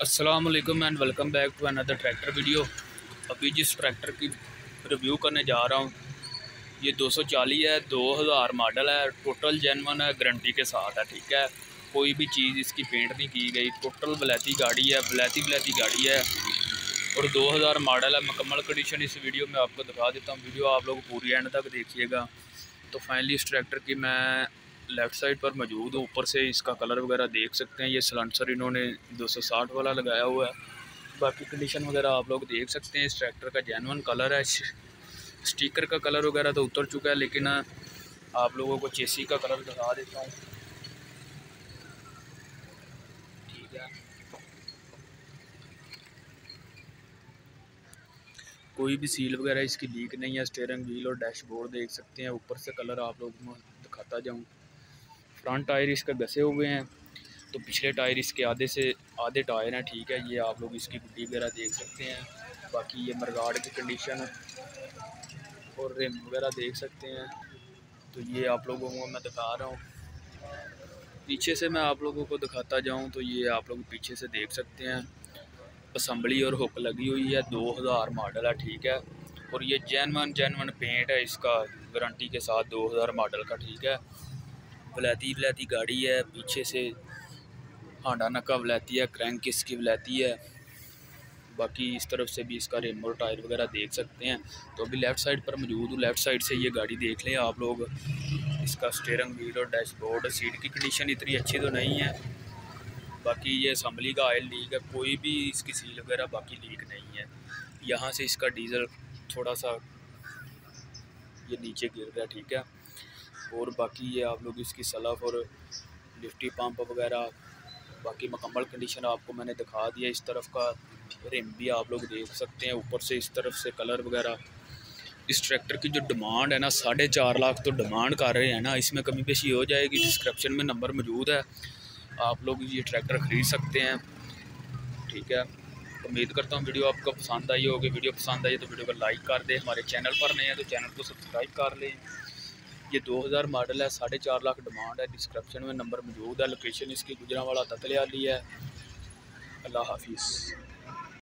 अस्सलाम वालेकुम and welcome back to another tractor video. अभी जिस ट्रैक्टर की रिव्यू करने जा रहा हूँ ये 240 है, 2000 मॉडल है, टोटल जेन्युइन है, गारंटी के साथ है। ठीक है, कोई भी चीज़ इसकी पेंट नहीं की गई, टोटल वलैती गाड़ी है, वलैती गाड़ी है और 2000 मॉडल है। मुकम्मल कंडीशन इस वीडियो में आपको दिखा देता हूँ। वीडियो आप लोग पूरी एंड तक देखिएगा। तो फाइनली इस ट्रैक्टर की मैं लेफ़्ट साइड पर मौजूद हूँ। ऊपर से इसका कलर वगैरह देख सकते हैं। ये सलेंसर इन्होंने 260 वाला लगाया हुआ है। बाकी कंडीशन वगैरह आप लोग देख सकते हैं। इस ट्रैक्टर का जेन्युइन कलर है। स्टिकर का कलर वगैरह तो उतर चुका है, लेकिन आप लोगों को चेसी का कलर दिखा देता हूँ। ठीक है, कोई भी सील वगैरह इसकी लीक नहीं है। स्टीयरिंग व्हील और डैशबोर्ड देख सकते हैं। ऊपर से कलर आप लोगों को दिखाता जाऊँ। फ्रंट टायर इसका घसे हुए हैं, तो पिछले टायर इसके आधे टायर हैं। ठीक है, ये आप लोग इसकी गुड्डी वगैरह देख सकते हैं। बाकी ये मरगाड़ की कंडीशन और रिम वगैरह देख सकते हैं। तो ये आप लोगों को मैं दिखा रहा हूँ। पीछे से मैं आप लोगों को दिखाता जाऊँ तो ये आप लोग पीछे से देख सकते हैं। असम्बली और हुक लगी हुई है, 2000 मॉडल है। ठीक है, और ये जेन्युइन पेंट है इसका, गारंटी के साथ 2000 मॉडल का। ठीक है, वलैती गाड़ी है। पीछे से हांडा नक्का वलैती है, क्रैंक इसकी वलैती है। बाकी इस तरफ से भी इसका रिम और टायर वगैरह देख सकते हैं। तो अभी लेफ़्ट साइड पर मौजूद हूँ। लेफ़्ट साइड से ये गाड़ी देख लें आप लोग। इसका स्टीयरिंग व्हील और डैशबोर्ड, सीट की कंडीशन इतनी अच्छी तो नहीं है। बाकी ये असम्बली का ऑयल लीक है, कोई भी इसकी सील वगैरह बाकी लीक नहीं है। यहाँ से इसका डीज़ल थोड़ा सा ये नीचे गिर रहा है। ठीक है, और बाकी ये आप लोग इसकी सलफ और लिफ्टी पंप वगैरह बाकी मुकम्मल कंडीशन आपको मैंने दिखा दिया। इस तरफ का रिम भी आप लोग देख सकते हैं। ऊपर से इस तरफ से कलर वगैरह। इस ट्रैक्टर की जो डिमांड है ना, 4.5 लाख तो डिमांड कर रहे हैं ना। इसमें कमी पेशी हो जाएगी। डिस्क्रिप्शन में नंबर मौजूद है, आप लोग ये ट्रैक्टर ख़रीद सकते हैं। ठीक है, उम्मीद करता हूँ वीडियो आपको पसंद आई होगी। वीडियो पसंद आई तो वीडियो को लाइक कर दें। हमारे चैनल पर नए हैं तो चैनल को सब्सक्राइब कर लें। ये 2000 मॉडल है, 4.5 लाख डिमांड है। डिस्क्रिप्शन में नंबर मौजूद है। लोकेशन इसकी गुजरांवाला ततलियाली है। अल्लाह हाफिज़।